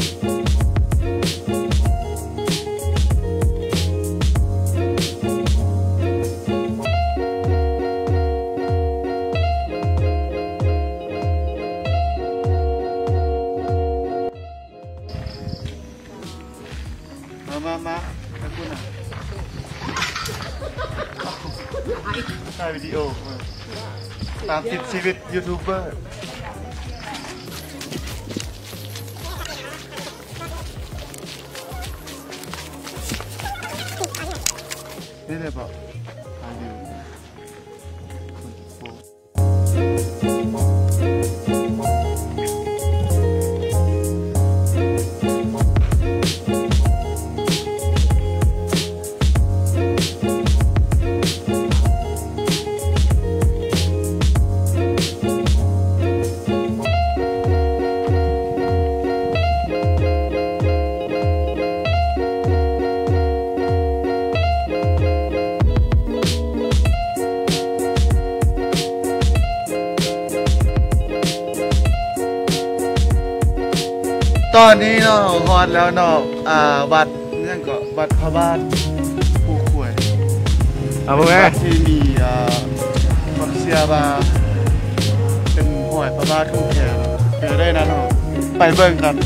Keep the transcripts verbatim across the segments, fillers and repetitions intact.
มามาตะกุน่ะถ่ายวิดีโอตามติดชีวิตยูทูบเบอร์นี่เลยบอกถ่ายอยู่ตอนนี้เนาะฮอดแล้วเนาะอ่าวัดนี่ก็วัดพระบาทผู้ขวยอ่าบ่แม่ที่มีอ่าความเชื่อว่าเป็นหอยพระบาทคู่แขนเจอได้นะเนาะไปเบิ่งกัน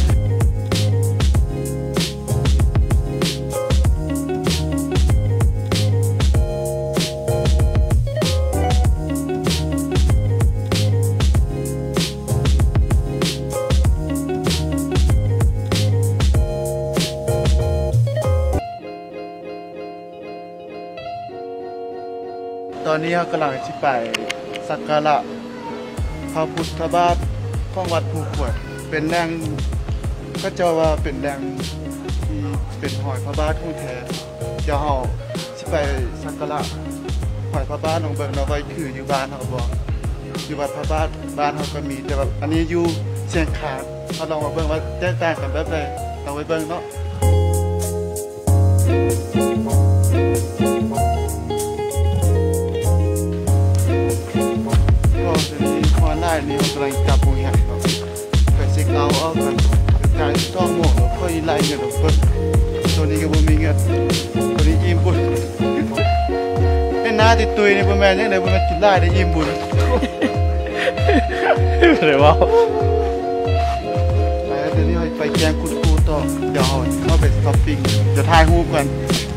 ตอนนี้เรากำลังจะไปสักการะพระพุทธบาทของวัดภูขวดเป็นแหล่งก็จะว่าเป็นแหล่งที่เป็นหอยพระบาทคู่แท้เดี๋ยวเราจะไปสักการะหอยพระบาทลงเบิ่งเราไว้ถืออยู่บ้านเราบอกอยู่วัดพระบาทบ้านเราก็มีแต่แบบอันนี้อยู่เชียงคานเราลองมาเบิ่งว่าแตกต่างกันแบบใดเราไปเบิ่งเนาะนี่เรากำลังจับปูแห้งครับไปเช็คเอาเอากันการจ้องหมวกแล้วค่อยไล่เงินเราเพิ่มตัวนี้ก็บ่มีเงินตัวนี้อิ่มบุญไอ้น้าติดตุยในบ่แม่นยังไงบ่แม่นกินได้ได้อิ่มบุญเดี๋ยวว่าแล้วเดี๋ยวนี้ไปแกงคุดคูต่อเดี๋ยวเข้าไปช้อปปิ้งเดี๋ยวถ่ายรูปกัน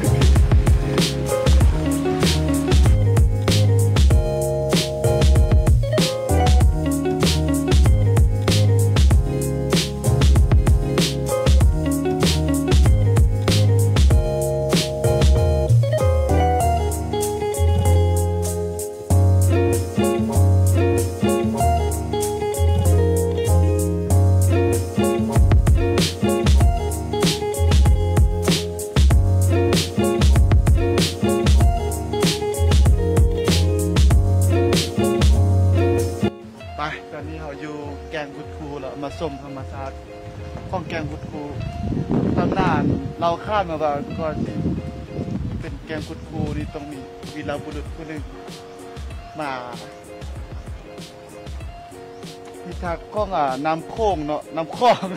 ตอนนี้เราอยู่แกงกุดคูแล้วมาส้มธรรมชาติของแกงกุดคูตำนานเราคาดมาว่าก่อนที่เป็นแกงกุดคูนี่ต้องมีวีรบุรุษคนหนึ่งมาพิทักษ์ข้องอ่ะน้ำโค้งเนาะน้ำคลอง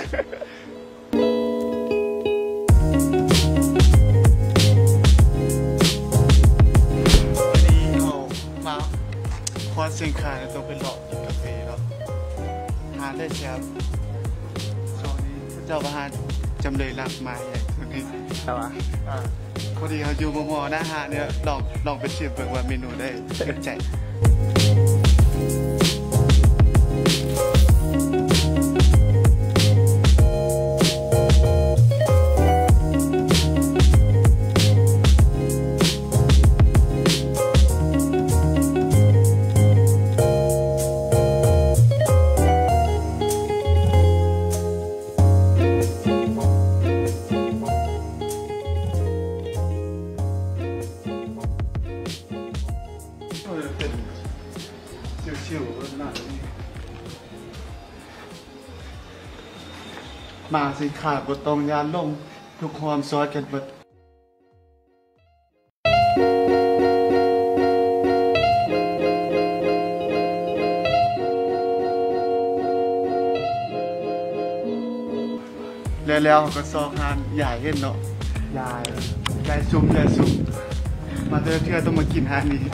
วันนี้เรามาคอนเซียงคานต้องเป็นหลอกกินกาแฟแล้วทานได้แชมป์ช่วงนี้พระเจ้าประหารจำเลยรักมาใหญ่ทุกทีใช่ไหมพอดีเขาอยู่มอมอนะฮะเนี่ยลองลองไปชิมเบิ่งว่าเมนูได้ติดใจชิวๆน่าจะนี่มาสิขาดบทตรงยานลงทุกความซอยกันเบิดแล้วแล้วเขาก็ซอกหานใหญ่เห็นเนาะยายยายซุ่มยายซุ่มมาเจอเทื่อต้องมากินหานนี้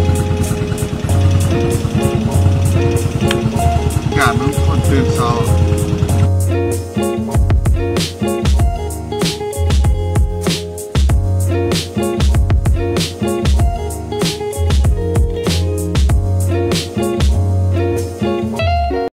ตื่นเช้า